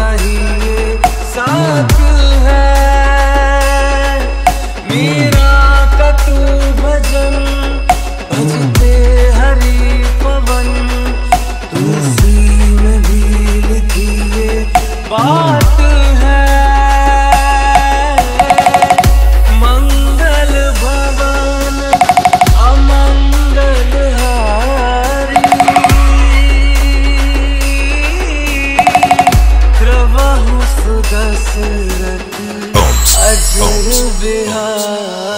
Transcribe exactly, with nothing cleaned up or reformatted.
ही ये साथ है। मीरा का तू भजन भजते हरि पवन, तुलसी में भी लिखी ये बात है। मंगल भवन अमंगल हारी, प्रभु सुदशरथ अजर बिहारी।